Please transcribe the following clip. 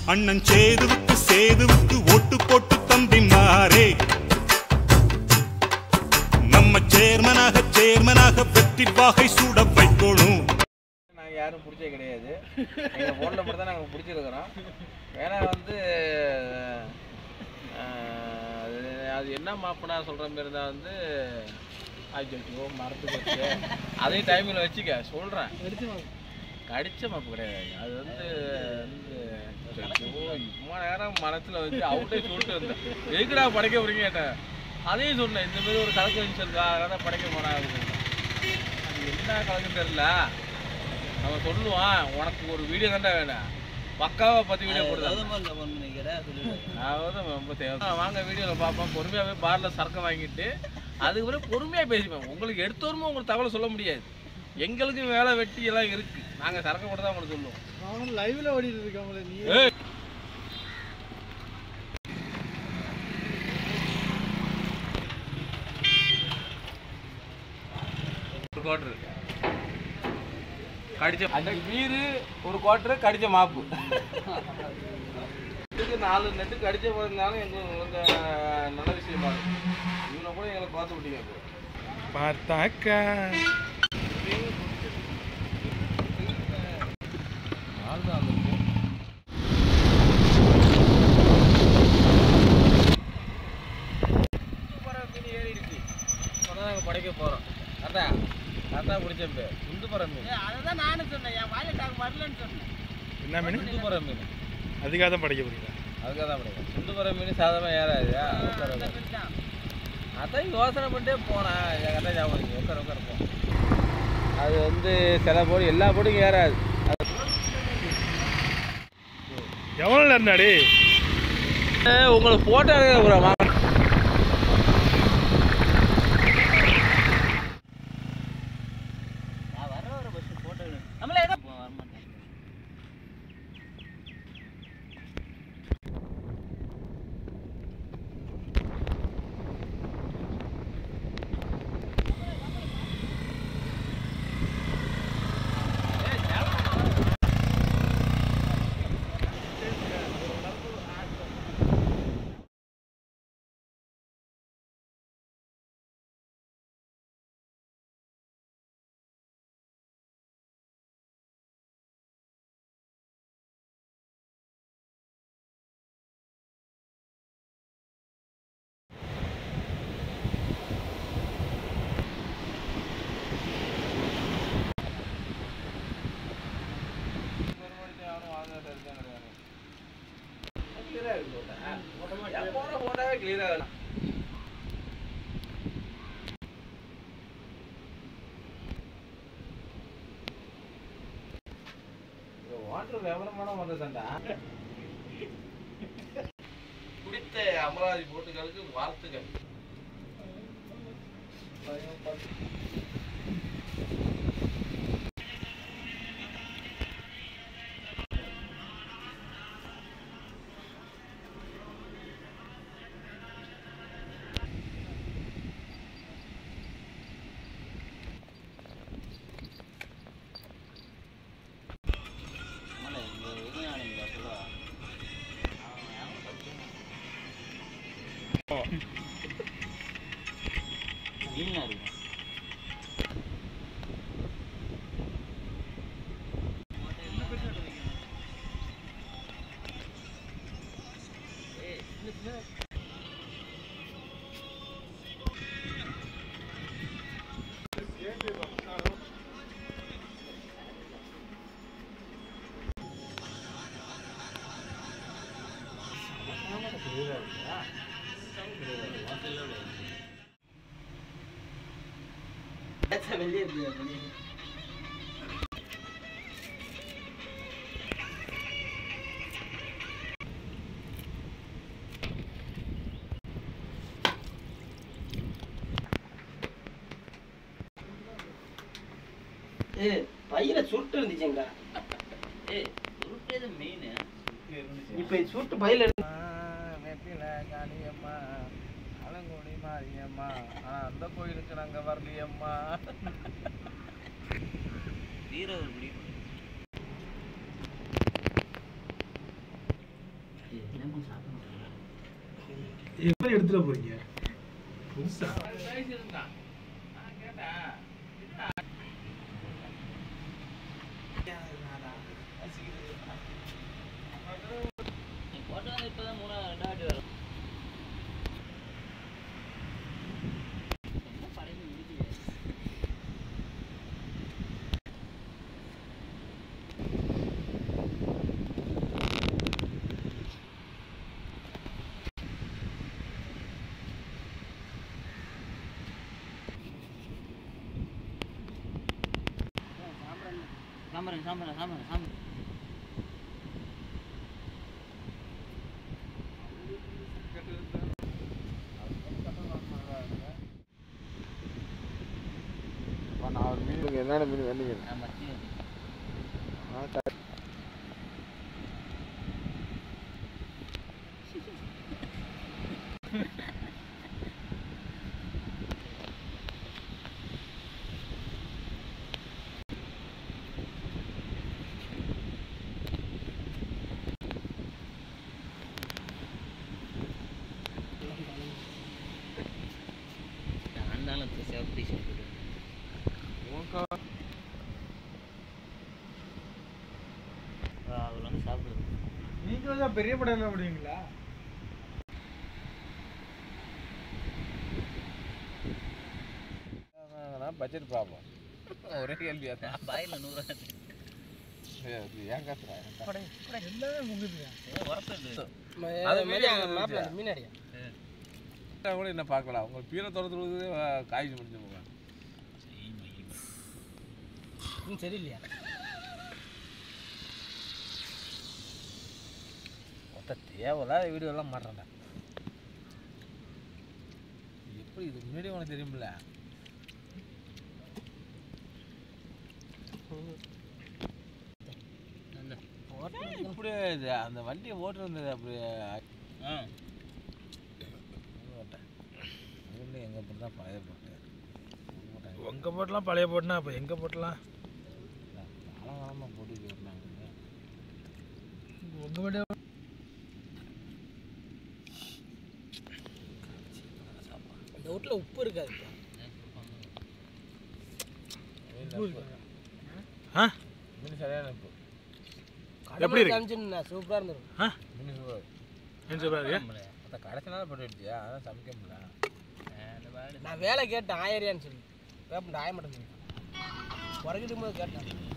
அண்ணன் சேதுவுக்கு ஓட்டு போட்டு தம்பி மாறே நம்ம சேர்மனாக வெற்றி வாகை சூட வைக்கணும். நாங்கள் யாரும் பிடிச்சே கிடையாது. எங்கள் ஃபோனில் மட்டும் தான் நாங்கள் பிடிச்சிருக்கிறோம். ஏன்னா வந்து அது என்ன மாப்புனா சொல்கிற மாரி தான் வந்து ஆச்சோ மறந்து போச்சு. அதையும் டைமில் வச்சுக்க சொல்கிறேன். கடிச்ச மாப்பு கிடையாது. அது வந்து இம்மா நேரம் மனசில் வச்சு அவுட்டே சொல்லிட்டு வந்தேன். எதுக்குடா படைக்க போறீங்க கேட்டேன். அதையும் சொன்னேன். இந்த மாதிரி ஒரு கலக்கு வந்துச்சிருக்கா அதான் படைக்க போனேன் அப்படின்னு. அது என்ன கலக்குன்னு தெரியல. அவன் சொல்லுவான் உனக்கு ஒரு வீடியோ தாண்டா வேணும் பக்காவாக 10 வீடியோ போடுதான் ரொம்ப தேவை. வாங்க வீடியோவில் பார்ப்போம். பொறுமையாகவே பாரில் சரக்கு வாங்கிட்டு அதுக்கப்புறம் பொறுமையாக பேசிப்போம். உங்களுக்கு எடுத்தோருமே உங்களுக்கு தகவல் சொல்ல முடியாது. எங்களுக்கு வேலை வெட்டி எல்லாம் இருக்குது. நாங்கள் சரக்கு கூட தான் உங்களுக்கு சொல்லுவோம். அவங்க லைவில் ஓடிட்டு இருக்காங்களே நீ ஒரு குவார்டரு கடிச்ச அந்த வீரு ஒரு குவார்டரு கடிச்ச மாப்பு இதுக்கு 4 நெட்டு கடிச்ச போகிறதுனால எங்களுக்கு நல்ல விஷயமா இருக்கும். இவனை கூட எங்களுக்கு பார்த்து விட்டீங்க பார்த்தாக்கா மீன் ஏறிடுச்சு. இப்போதான் நாங்கள் படைக்க போகிறோம். அதான் அதான் பிடிச்சப்ப குந்துபுற மீன். அதுதான் நானும் சொன்னேன். என் வாயில வரலன்னு சொன்னேன். என்ன மீன்? குந்துபுற மீன். அதுக்காக தான் படைக்க போறீங்களா? அதுக்காக தான் படைக்கும். குந்துபுற மீன் சாதமாக ஏறாது. அதான் யோசனை பண்ணிட்டே போனேன். என் கதை ஞாபகம் உட்கார போம். அது வந்து சில போடு எல்லா போடும் ஏறாது. எவ்வளோ இருந்தாடி உங்களுக்கு போட்டோ எடுக்க வாட்டர் விவரமான வந்ததாண்டா. குடித்த அமராவதி போட்டுகளுக்கு வாழ்த்துக்கள். பையில சுருட்டு இருந்துச்சுங்க. இப்ப சுருட்டு பையில வெற்றில காளியம்மா அலங்குடி மாரியம்மா ஆனா அந்த கோயிலுக்கு நாங்க வரலையம்மா. எதுல போறீங்க புதுசா பேசியிருந்தான் நான் கேட்டேன் இப்பதான் 2 வரும் சாம்பரன் என்னென்ன மீன் வந்தீங்க நீங்க தான் பெரிய படம் விடுவீங்களா பட்ஜெட் பார்ப்போம் ஒரே கேள்வியா தான் பாயில 100 ஏன் கத்துறா எல்லாமே முங்குதுங்க மீனாடியா கூட என்ன பார்க்கலாம் உங்க பீரை திறந்து காய்ச்சி முடிஞ்சு போங்க சரியில்லையா மொத்த தேவையில்லாத வீடியோ எல்லாம் மாட்டுறேன்டா எப்படி இது முன்னாடி உனக்கு தெரியுமில்ல இப்படியே இது அந்த வண்டியை ஓட்டுறது அப்படியே எங்கள் போட்டு தான் பழைய போட்டு உங்க போட்டெல்லாம் பழைய போட்டுனா அப்போ எங்க போட்டலாம் காலகாலமாக போட்டு ஓட்டினாங்க உங்க போட்டு இந்த வீட்டில் உப்பு இருக்காது ஆ மீன் சரியான உப்பு எப்படி இருக்கு? காமிச்சுன்னா சூப்பராக இருந்துடும் மீன் சூப்பர் என்ன சொல்றாரு அந்த கடைசி நாள் போட்டு வச்சியா அதான் சமைக்க முடியல நான் வேலை கேட்டேன் 1000 சொல்லி வேப்பம் 1000 மட்டும் சொல்லி உறக்கிட்டு போது கேட்டேன்